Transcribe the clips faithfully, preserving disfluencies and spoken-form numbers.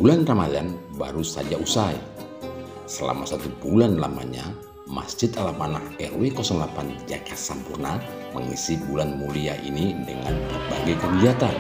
bulan Ramadan baru saja usai. Selama satu bulan lamanya, Masjid Al-Amanah R W nol delapan Jakarta Sampurna mengisi bulan mulia ini dengan berbagai kegiatan.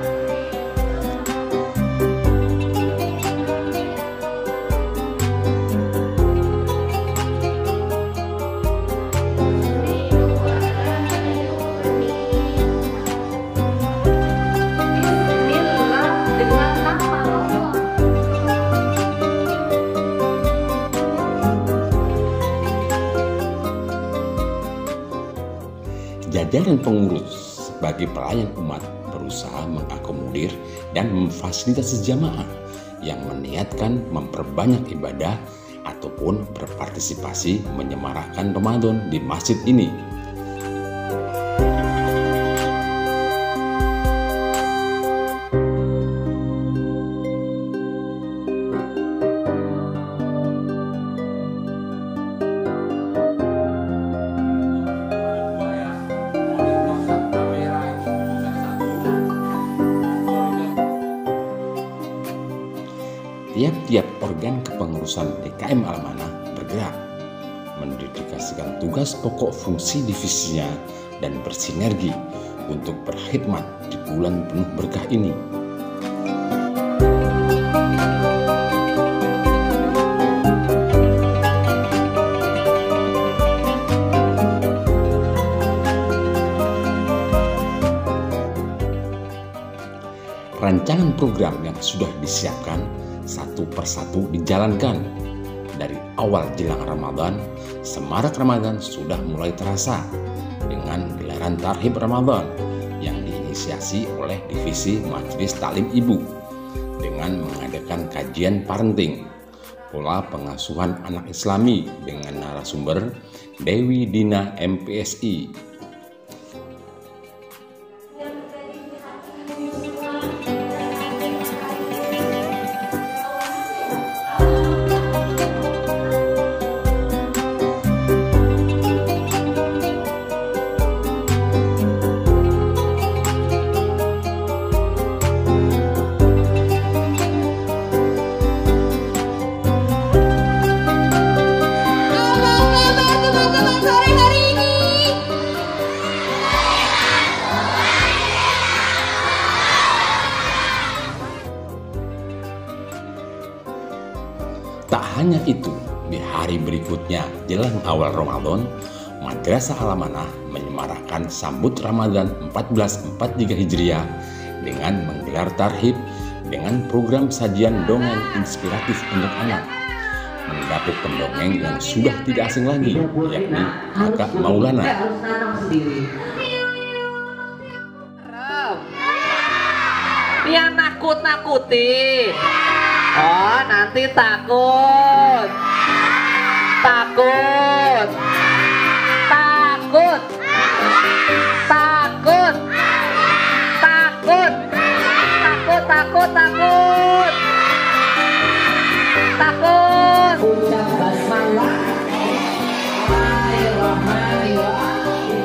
Jajaran pengurus sebagai pelayan umat berusaha mengakomodir dan memfasilitasi jamaah yang meniatkan memperbanyak ibadah ataupun berpartisipasi menyemarakkan Ramadan di masjid ini. Tiap-tiap organ kepengurusan D K M Al-Amanah bergerak, mendedikasikan tugas pokok fungsi divisinya dan bersinergi untuk berkhidmat di bulan penuh berkah ini. Rancangan program yang sudah disiapkan satu persatu dijalankan. Dari awal jelang Ramadan, semarak Ramadan sudah mulai terasa dengan gelaran Tarhib Ramadan yang diinisiasi oleh Divisi Majelis Taklim Ibu dengan mengadakan kajian parenting, pola pengasuhan anak Islami dengan narasumber Dewi Dina M P S I. Tak hanya itu, di hari berikutnya jelang awal Ramadan, Madrasah Al-Amanah menyemarakkan sambut Ramadan seribu empat ratus empat puluh tiga Hijriah dengan menggelar tarhib dengan program sajian dongeng inspiratif untuk anak. Mendapat pendongeng yang sudah tidak asing lagi, yakni Kakak Maulana. Yang nakut-nakutin. Oh, nanti takut. Takut. Takut. Takut. Takut. Takut, takut, takut. Takut. Ucap basmalah. Bismillahirrahmanirrahim.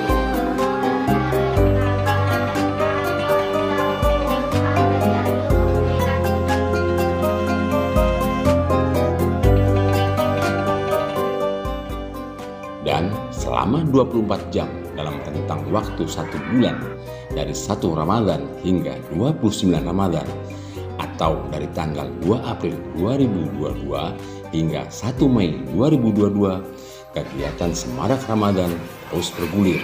Dan selama dua puluh empat jam dalam rentang waktu satu bulan dari satu Ramadan hingga dua puluh sembilan Ramadan atau dari tanggal dua April dua ribu dua puluh dua hingga satu Mei dua ribu dua puluh dua, kegiatan semarak Ramadan terus bergulir.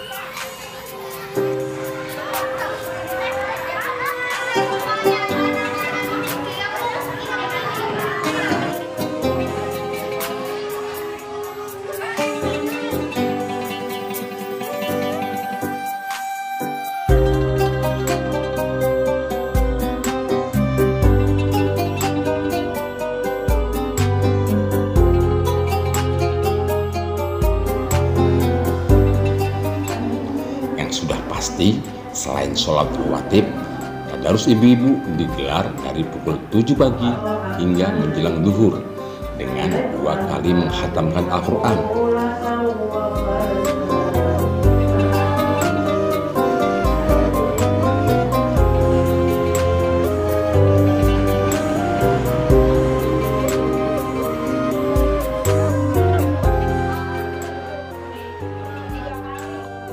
Pasti selain sholat rawatib, tadarus ibu-ibu digelar dari pukul tujuh pagi hingga menjelang zuhur dengan dua kali menghatamkan Al-Quran.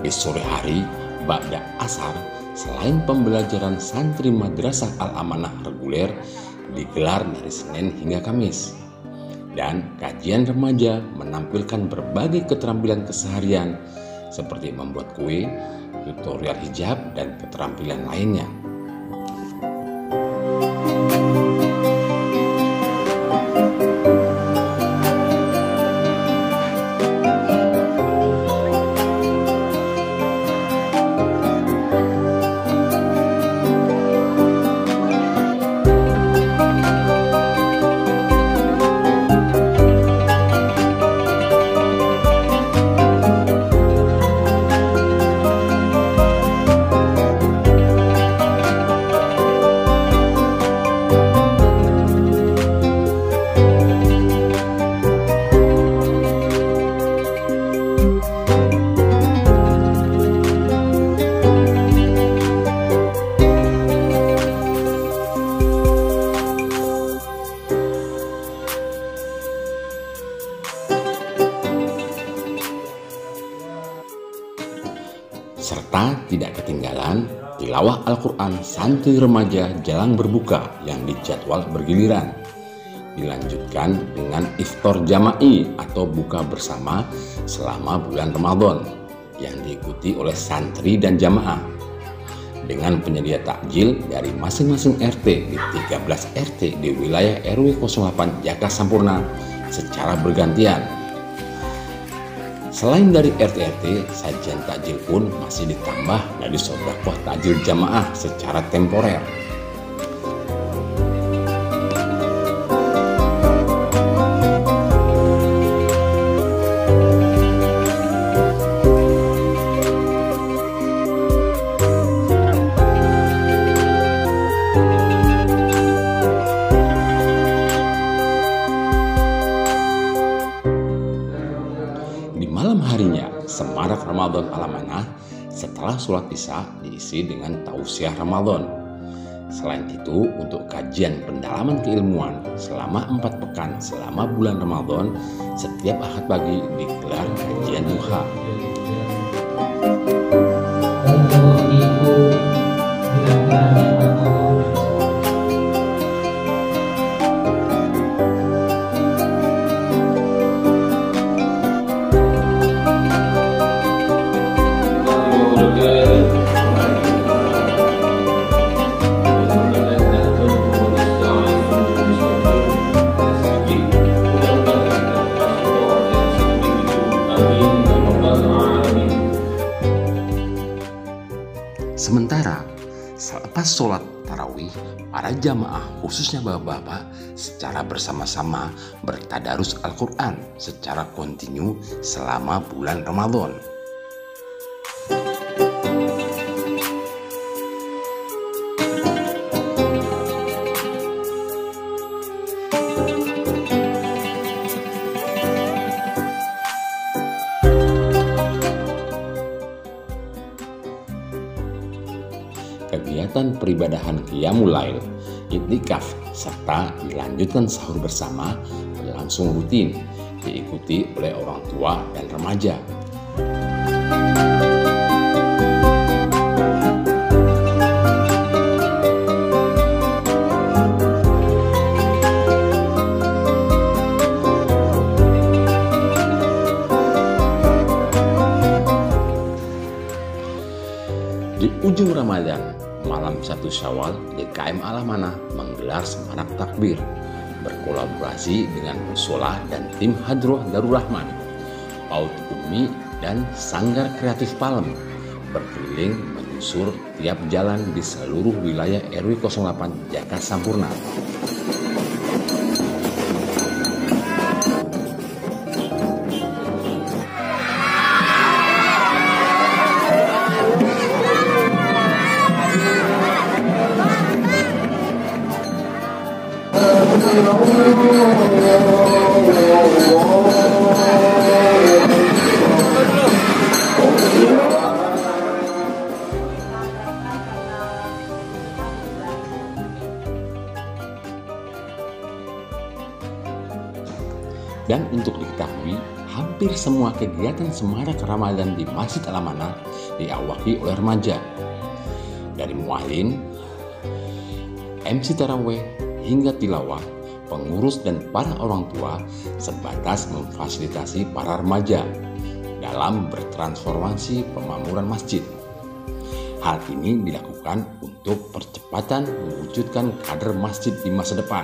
Di sore hari, ba'da asar, selain pembelajaran santri Madrasah Al-Amanah reguler digelar dari Senin hingga Kamis. Dan kajian remaja menampilkan berbagai keterampilan keseharian seperti membuat kue, tutorial hijab, dan keterampilan lainnya. Serta tidak ketinggalan tilawah Al-Quran santri remaja jelang berbuka yang dijadwal bergiliran. Dilanjutkan dengan iftar jama'i atau buka bersama selama bulan Ramadan yang diikuti oleh santri dan jamaah. Dengan penyedia takjil dari masing-masing R T di tiga belas R T di wilayah R W nol delapan Jaka Sampurna secara bergantian. Selain dari R T R T, sajian takjil pun masih ditambah dari sedekah takjil jamaah secara temporer. Malam harinya, Semarak Ramadan Al-Amanah setelah sholat isya diisi dengan tausiah Ramadan. Selain itu, untuk kajian pendalaman keilmuan selama empat pekan selama bulan Ramadan, setiap Ahad pagi digelar kajian duha. Sementara selepas sholat tarawih, para jamaah khususnya bapak-bapak secara bersama-sama bertadarus Al-Quran secara kontinu selama bulan Ramadan. Kegiatan peribadahan Qiyamul Lail, Iktikaf, serta dilanjutkan sahur bersama berlangsung rutin, diikuti oleh orang tua dan remaja. Di ujung Ramadan, malam satu Syawal, D K M Al-Amanah menggelar semarak takbir berkolaborasi dengan Musola dan tim Hadroh Darur Rahman, Paut Umi, dan Sanggar Kreatif Palem berkeliling menyusur tiap jalan di seluruh wilayah R W nol delapan Jaka Sampurna. Dan untuk diketahui, hampir semua kegiatan semarak Ramadan di Masjid Al-Amanah diawaki oleh remaja. Dari muadzin, M C tarawih, hingga tilawah, pengurus dan para orang tua sebatas memfasilitasi para remaja dalam bertransformasi pemakmuran masjid. Hal ini dilakukan untuk percepatan mewujudkan kader masjid di masa depan.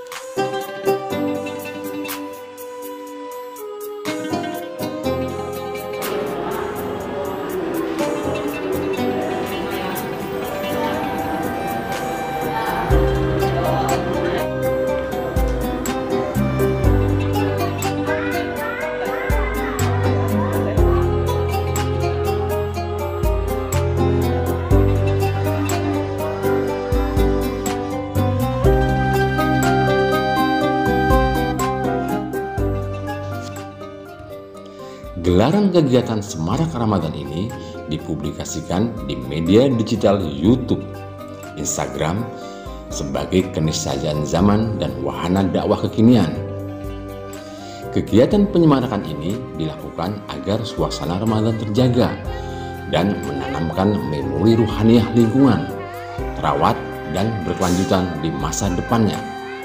Gelaran kegiatan Semarak Ramadan ini dipublikasikan di media digital YouTube, Instagram sebagai keniscayaan zaman dan wahana dakwah kekinian. Kegiatan penyemarakan ini dilakukan agar suasana Ramadan terjaga dan menanamkan memori ruhaniah lingkungan, terawat dan berkelanjutan di masa depannya.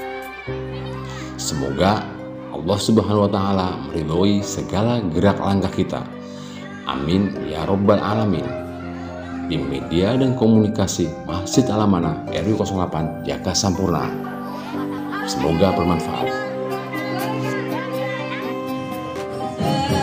Semoga Allah Subhanahu wa Ta'ala meridhoi segala gerak langkah kita. Amin ya Rabbal Alamin. Tim Media dan Komunikasi Masjid Al-Amanah R W nol delapan Jakarta Sampurna. Semoga bermanfaat.